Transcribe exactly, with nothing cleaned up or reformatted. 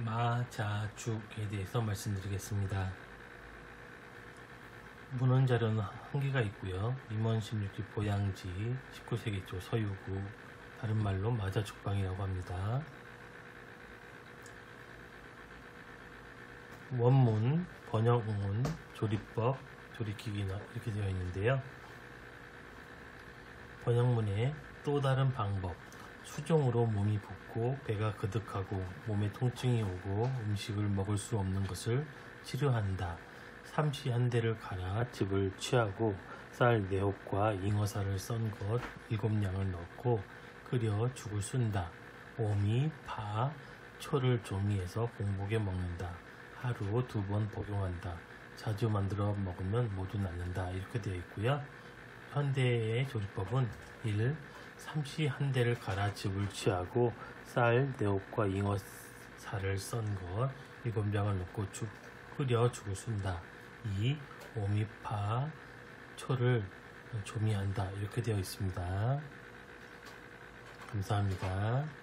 마자죽에 대해서 말씀드리겠습니다. 문헌 자료는 한개가 있고요. 임원 십육 기 보양지 십구 세기 초 서유구, 다른 말로 마자죽방이라고 합니다. 원문, 번역문, 조리법, 조리기기나 이렇게 되어 있는데요. 번역문에 또 다른 방법, 수종으로 몸이 붓고 배가 그득하고 몸에 통증이 오고 음식을 먹을 수 없는 것을 치료한다. 삼시 한 대를 갈아 즙을 취하고 쌀 네홉과 잉어살을 썬 것 일곱 냥을 넣고 끓여 죽을 쏜다. 오미, 파, 초를 조미해서 공복에 먹는다. 하루 두 번 복용한다. 자주 만들어 먹으면 모두 낫는다. 이렇게 되어 있고요. 현대의 조리법은 일. 삼시 한 대를 갈아 즙을 취하고 쌀 네홉과 잉어살을 썬 것 일곱 냥을 넣고 죽, 끓여 죽을 쏜다. 이. 오미파, 초를 조미한다. 이렇게 되어 있습니다. 감사합니다.